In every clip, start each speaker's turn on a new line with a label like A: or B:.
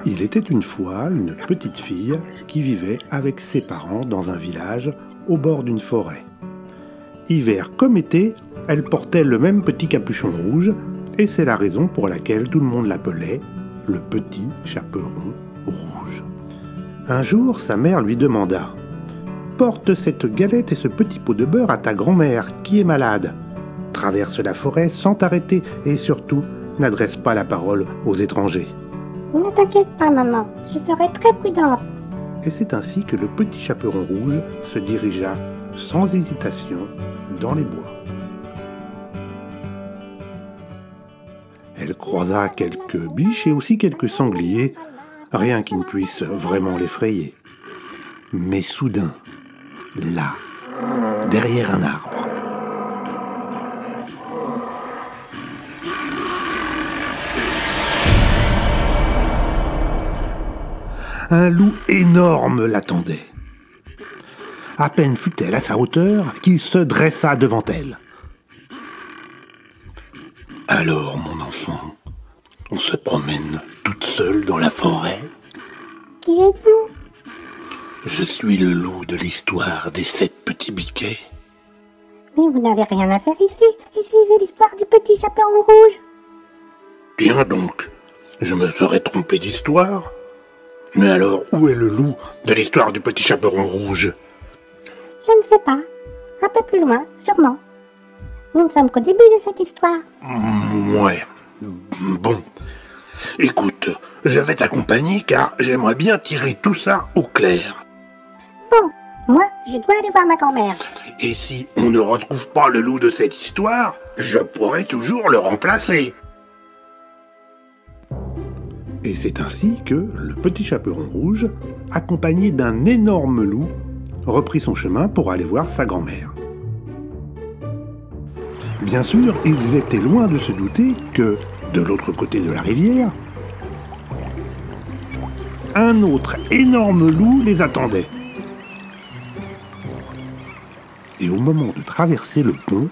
A: Il était une fois une petite fille qui vivait avec ses parents dans un village au bord d'une forêt. Hiver comme été, elle portait le même petit capuchon rouge et c'est la raison pour laquelle tout le monde l'appelait le petit chaperon rouge. Un jour, sa mère lui demanda « Porte cette galette et ce petit pot de beurre à ta grand-mère qui est malade. Traverse la forêt sans t'arrêter et surtout, n'adresse pas la parole aux étrangers. »
B: Ne t'inquiète pas, maman, je serai très prudente.
A: Et c'est ainsi que le petit chaperon rouge se dirigea sans hésitation dans les bois. Elle croisa quelques biches et aussi quelques sangliers, rien qui ne puisse vraiment l'effrayer. Mais soudain, là, derrière un arbre, un loup énorme l'attendait. À peine fut-elle à sa hauteur qu'il se dressa devant elle. « Alors, mon enfant, on se promène toute seule dans la forêt ?
B: Qui êtes-vous ?
A: Je suis le loup de l'histoire des 7 petits biquets. »
B: Mais vous n'avez rien à faire ici. Ici, c'est l'histoire du petit chaperon rouge.
A: Tiens donc, je me serais trompé d'histoire. Mais alors, où est le loup de l'histoire du petit chaperon rouge ?
B: Je ne sais pas. Un peu plus loin, sûrement. Nous ne sommes qu'au début de cette histoire.
A: Ouais. Bon. Écoute, je vais t'accompagner car j'aimerais bien tirer tout ça au clair.
B: Bon, moi, je dois aller voir ma grand-mère.
A: Et si on ne retrouve pas le loup de cette histoire, je pourrai toujours le remplacer. Et c'est ainsi que le petit chaperon rouge, accompagné d'un énorme loup, reprit son chemin pour aller voir sa grand-mère. Bien sûr, ils étaient loin de se douter que, de l'autre côté de la rivière, un autre énorme loup les attendait. Et au moment de traverser le pont,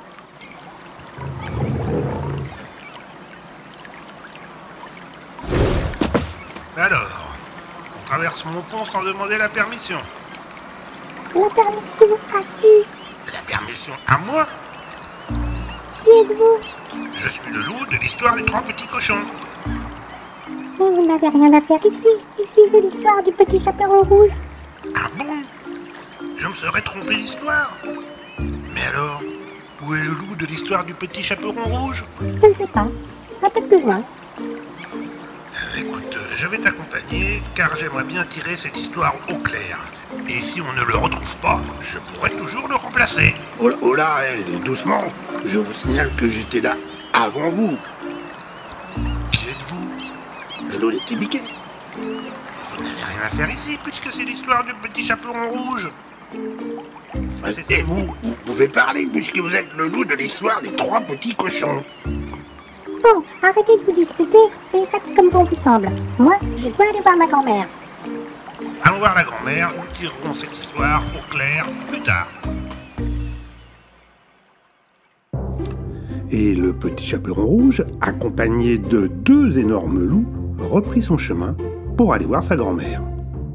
C: Alors, on traverse mon pont sans demander la permission.
B: La permission à qui ?
C: La permission à moi ?
B: Qui êtes-vous ?
C: Je suis le loup de l'histoire des 3 petits cochons.
B: Mais vous n'avez rien à faire ici. Ici, c'est l'histoire du petit chaperon rouge.
C: Ah bon ? Je me serais trompé d'histoire. Mais alors, où est le loup de l'histoire du petit chaperon rouge ?
B: Je ne sais pas. Un peu plus loin.
C: Écoute, je vais t'accompagner car j'aimerais bien tirer cette histoire au clair. Et si on ne le retrouve pas, je pourrais toujours le remplacer.
A: oh là, doucement, je vous signale que j'étais là avant vous.
C: Qui êtes-vous ?
A: Le loup des petits biquets.
C: Vous n'avez rien à faire ici puisque c'est l'histoire du petit chaperon rouge.
A: Et vous pouvez parler puisque vous êtes le loup de l'histoire des 3 petits cochons.
B: Bon, arrêtez de vous disputer et faites comme bon vous semble. Moi, je dois aller voir ma grand-mère.
C: Allons voir la grand-mère, nous tirerons cette histoire au clair plus tard.
A: Et le petit chaperon rouge, accompagné de 2 énormes loups, reprit son chemin pour aller voir sa grand-mère.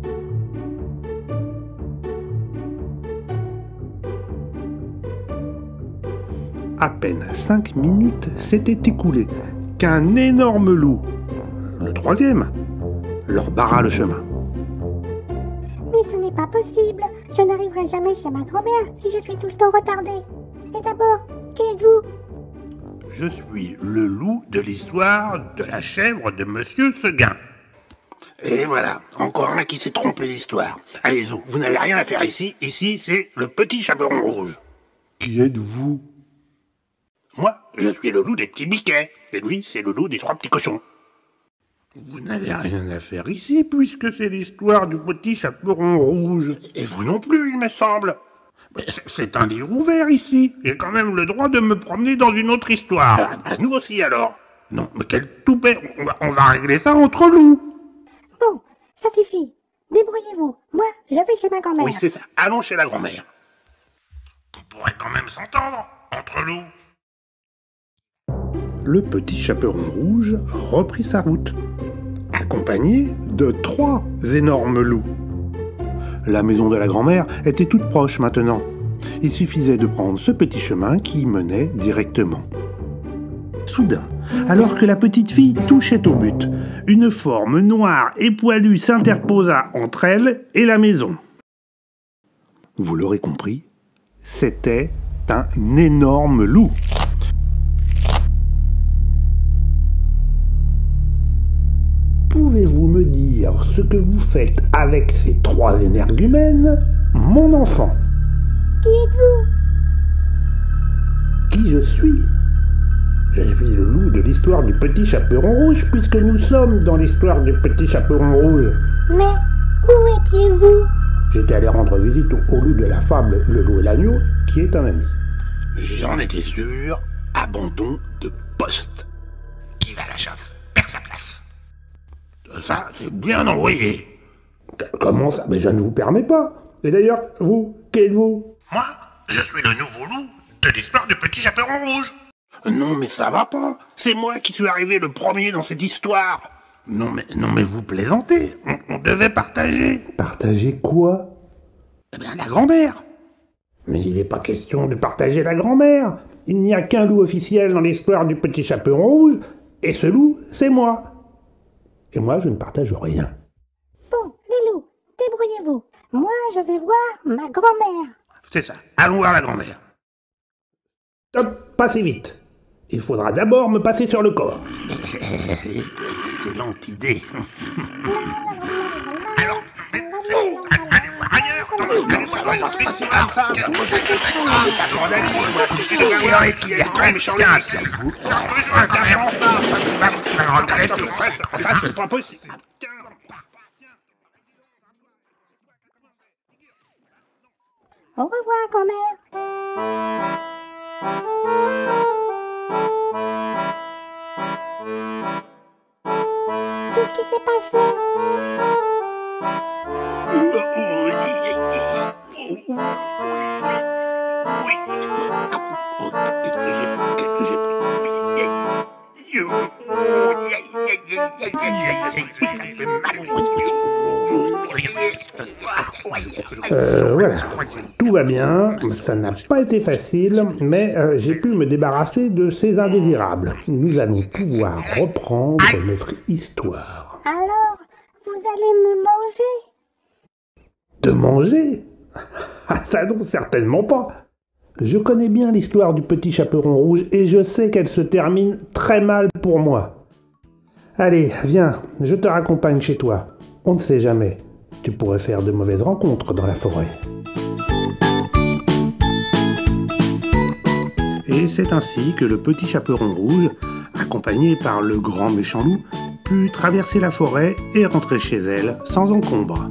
A: À peine 5 minutes s'étaient écoulées qu'un énorme loup, le 3e, leur barra le chemin.
B: Mais ce n'est pas possible. Je n'arriverai jamais chez ma grand-mère si je suis tout le temps retardée. Et d'abord, qui êtes-vous ?
C: Je suis le loup de l'histoire de la chèvre de Monsieur Seguin.
A: Et voilà, encore un qui s'est trompé d'histoire. Allez, vous n'avez rien à faire ici. Ici, c'est le petit chaperon rouge. Qui êtes-vous ? Moi, je suis le loup des petits biquets. Et lui, c'est le loup des 3 petits cochons.
C: Vous n'avez rien à faire ici puisque c'est l'histoire du petit chaperon rouge.
A: Et vous non plus, il me semble.
C: Mais c'est un livre ouvert ici. J'ai quand même le droit de me promener dans une autre histoire.
A: Nous aussi alors.
C: Non, mais quel toupet. On va régler ça entre loups.
B: Bon, ça suffit. Débrouillez-vous. Moi, je vais chez ma grand-mère.
A: Oui, c'est ça. Allons chez la grand-mère.
C: On pourrait quand même s'entendre entre loups.
A: Le petit chaperon rouge reprit sa route. À accompagné de 3 énormes loups. La maison de la grand-mère était toute proche maintenant. Il suffisait de prendre ce petit chemin qui y menait directement. Soudain, alors que la petite fille touchait au but, une forme noire et poilue s'interposa entre elle et la maison. Vous l'aurez compris, c'était un énorme loup. Pouvez-vous me dire ce que vous faites avec ces 3 énergumènes, mon enfant?
B: Qui êtes-vous?
A: Qui je suis? Je suis le loup de l'histoire du petit chaperon rouge, puisque nous sommes dans l'histoire du petit chaperon rouge.
B: Mais où étiez-vous?
A: J'étais allé rendre visite au loup de la fable Le loup et l'agneau, qui est un ami.
C: J'en étais sûr, abandon de poste. Qui va à la chasse perd sa place. Ça, c'est bien envoyé.
A: Comment ça? Mais je ne vous permets pas. Et d'ailleurs, vous, qui êtes-vous?
C: Moi, je suis le nouveau loup de l'histoire du petit chaperon rouge. Non, mais ça va pas. C'est moi qui suis arrivé le premier dans cette histoire. Non, mais vous plaisantez. On devait partager.
A: Partager quoi?
C: Eh bien, la grand-mère.
A: Mais il n'est pas question de partager la grand-mère. Il n'y a qu'un loup officiel dans l'histoire du petit chaperon rouge, et ce loup, c'est moi. Et moi, je ne partage rien.
B: Bon, les loups, débrouillez-vous. Moi, je vais voir ma grand-mère.
C: C'est ça. Allons voir la grand-mère.
A: Hop, passez vite. Il faudra d'abord me passer sur le corps.
C: Excellente idée. Alors, allez voir ailleurs. Allez voir dans cette histoire. Il y a très méchant ici. Ça, c'est pas possible.
B: Au revoir, grand-mère. Qu'est-ce qui s'est passé?
C: Qu'est-ce que j'ai
A: Voilà, tout va bien, ça n'a pas été facile, mais j'ai pu me débarrasser de ces indésirables. Nous allons pouvoir reprendre notre histoire.
B: Alors, vous allez me manger?
A: De manger? Ah, ça non, certainement pas. Je connais bien l'histoire du petit chaperon rouge et je sais qu'elle se termine très mal pour moi. Allez, viens, je te raccompagne chez toi. On ne sait jamais. Tu pourrais faire de mauvaises rencontres dans la forêt. Et c'est ainsi que le petit chaperon rouge, accompagné par le grand méchant loup, put traverser la forêt et rentrer chez elle sans encombre.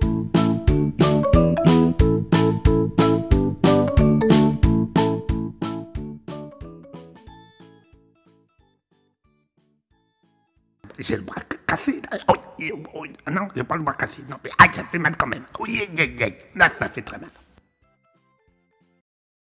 C: J'ai le bras cassé. Oh, non, j'ai pas le bras cassé. Non, mais ça fait mal quand même. Oui, là, ça fait très mal.